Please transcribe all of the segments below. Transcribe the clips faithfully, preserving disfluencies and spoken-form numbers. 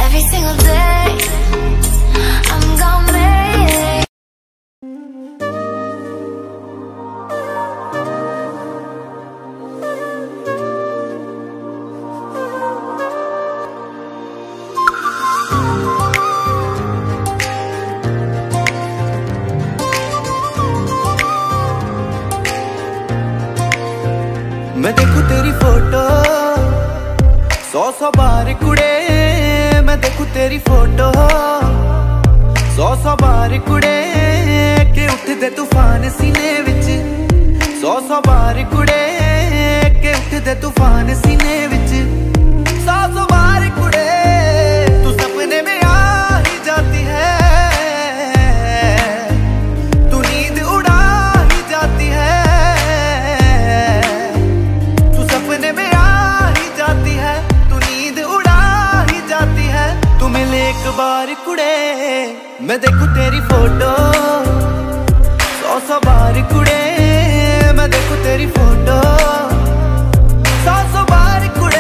every single day. I'm gonna make मैं देखूं तेरी फोटो सौ सौ बार कुड़े, मैं देखूं तेरी फोटो सौ सौ बार कुड़े के उठदे तूफान सीने विच, सौ सौ बार कुड़े के उठदे तूफान सीने विच, सौ सौ बार कुड़े तू सपने में आ ही जाती है, तू नींद उड़ा ही जाती है, तू सपने में आ ही जाती है, तू नींद उड़ा ही जाती है, तू मिले एक बार कुड़े, मैं देखूं तेरी फोटो सौ सौ बार कुड़े, मैं देखूं तेरी फोटो सौ सौ बार कुड़े।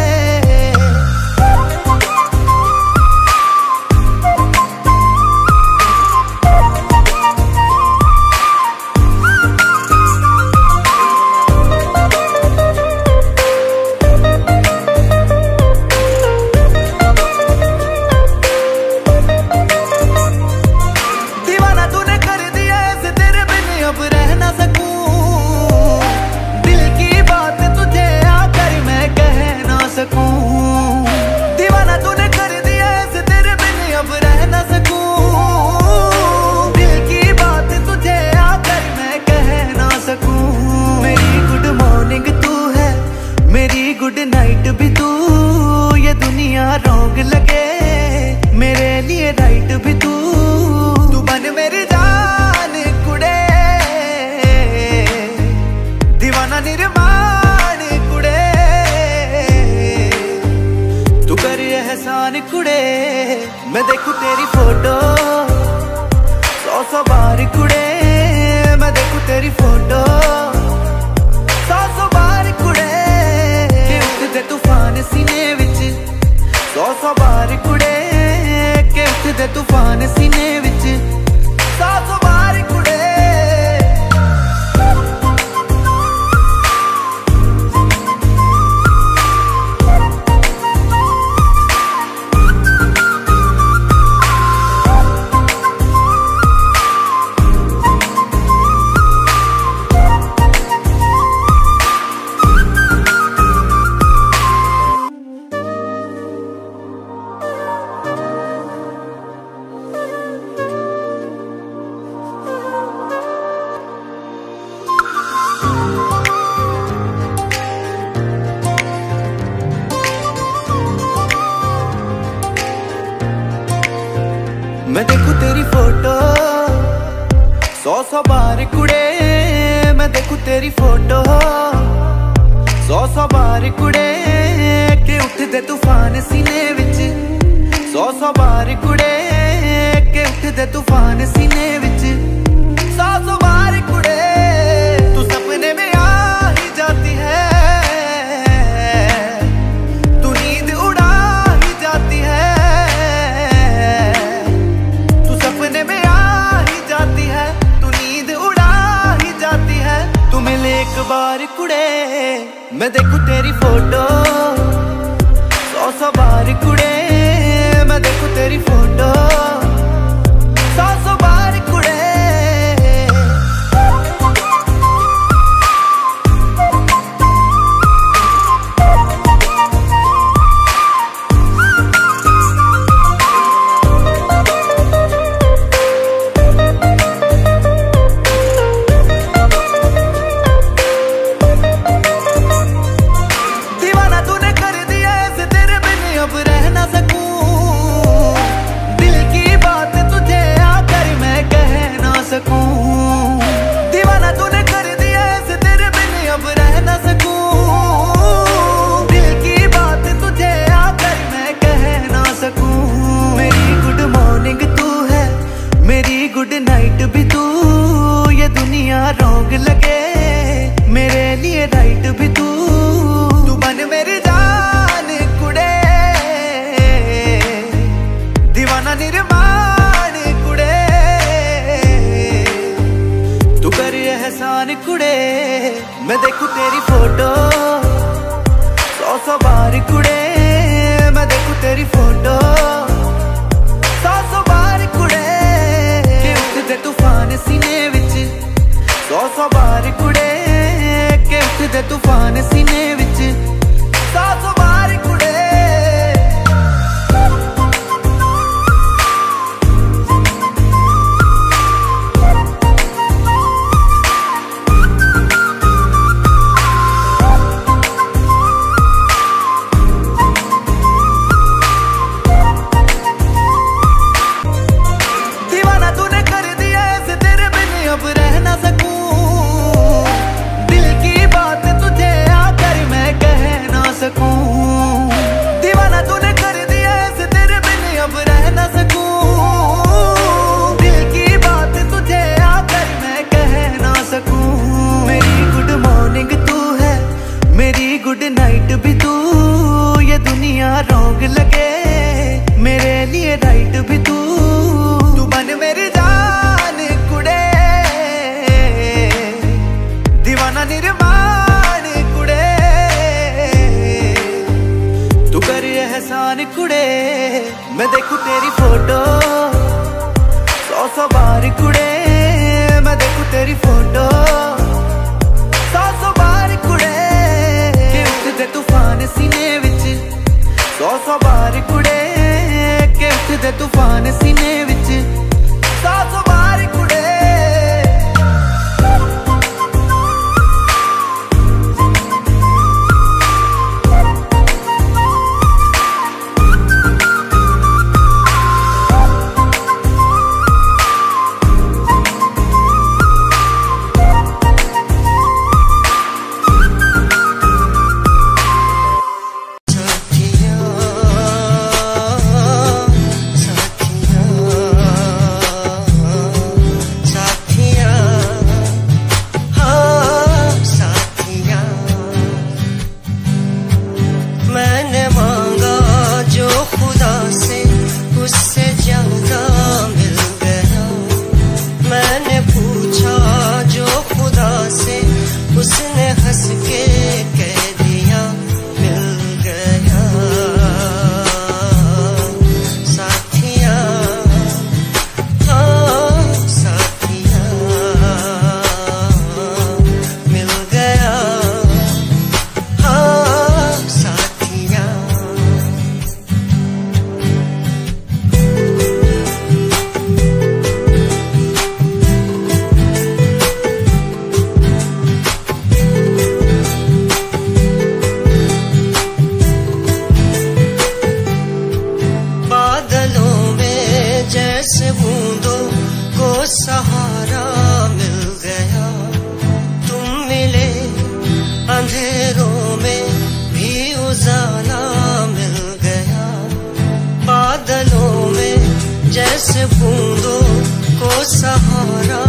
गुड नाइट भी तू, ये दुनिया रोग लगे मेरे लिए राइट भी तू, तू बन मेरी जान कुड़े, दीवाना निर्माण कुड़े, तू कर एहसान कुड़े, मैं देखूं तेरी फोटो सौ सौ बार कुड़े, मैं देखूं तेरी फोटो सौ सौ बार कुड़े के तूफान सीने विच, सौ सौ बार कुड़े के उठदे तूफान सीने विच, सौ सौ बार कुड़े। मैं देखूं तेरी फोटो सौ सौ बार कुड़े, मैं देखूं तेरी फोटो सौ सौ बार कुड़े के उठदे तूफान सीने विच, सौ सौ बार कुड़े के उठदे तूफान सीने विच, सौ सौ बार कुड़े तू सपने में आ ही जाती है, तू नींद उड़ा ही जाती है, सपने में आ ही जाती है, तू नींद उड़ा ही जाती है, तू मिले एक बार कुड़े, मैं देखूं तेरी फोटो सौ सौ बार कुड़े, मैं देखूं तेरी फोटो सौ सौ बार कुड़े। रॉन्ग लगे, मेरे लिए राइट भी तू, तू बन मेरी जान कुड़े, दीवाना निर्माण कुड़े, तू कर एहसान कुड़े। मैं देखूं तेरी फोटो सौ सौ बार कुड़े, मैं देखूं तेरी फोटो सौ सौ बार कुड़े, के उठदे तूफान सीने विच सौ सौ बार कुड़े, के उठदे तूफान सीने विच सौ सौ बार कुड़े। उसने हंस के कह दिया मिल गया साथिया, हाँ साथिया मिल गया, हाँ साथिया। जैसे बूंदों को सहारा मिल गया, तुम मिले अंधेरों में भी उजाला मिल गया, बादलों में जैसे बूंदों को सहारा